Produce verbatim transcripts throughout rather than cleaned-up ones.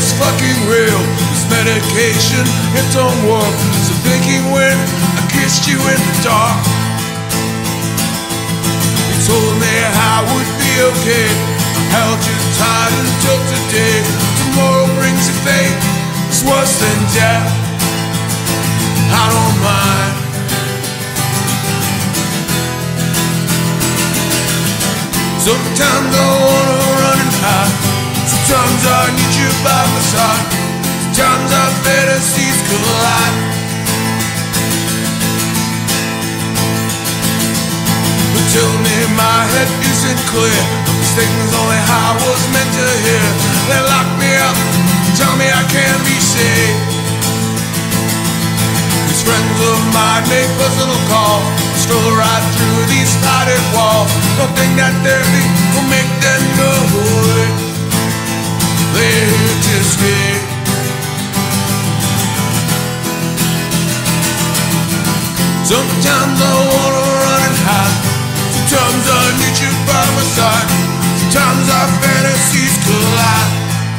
was fucking real. This medication, it don't work. So thinking when I kissed you in the dark, you told me I would be okay. I held you tight until today. Tomorrow brings you fate, it's worse than death. I don't mind. Sometimes I wanna run and hide. Sometimes I need you by my side. Sometimes our fantasies collide. But tell me my head isn't clear. These things only I was meant to hear. They lock me up, tell me I can't be saved. These friends of mine make personal calls, stroll right through these spotted walls. Don't think that therapy will make them go away. They're here to stay. Sometimes I wanna run and hide. Sometimes I need you by my side. Sometimes our fantasies collide.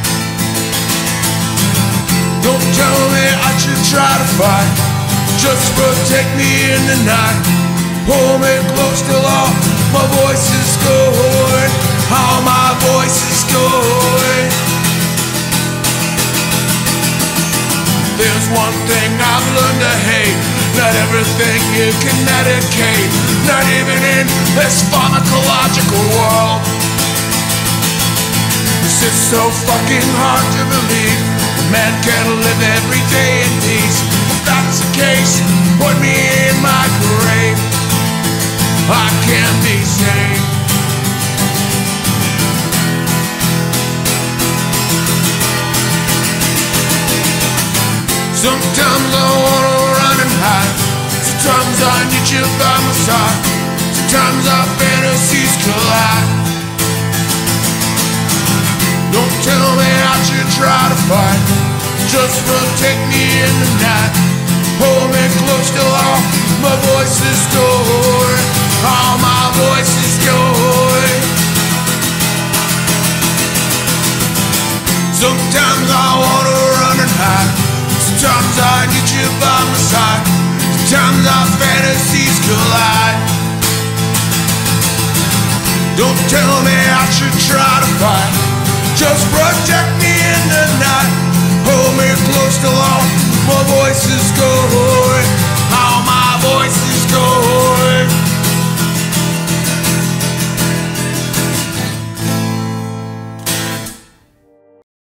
Don't tell me I should try to fight. Just protect me in the night. Hold me close till all my voice is going. All my voice is going. There's one thing I've learned to hate. Not everything you can medicate. Not even in this pharmacological world. This is so fucking hard to believe. A man can live every day in peace. If that's the case, put me in my grave. I can't be saved. Sometimes I wanna run and hide. Sometimes I need you by my side. Sometimes our fantasies collide. Don't tell me I should try to fight. Just protect me in the night. Hold me close till all my voice is going. All my voice is going. Sometimes I wanna run and hide. Sometimes I need you by my side. Sometimes our fantasies collide. Don't tell me I should try to fight. Just protect me in the night. Hold me close till all my voice is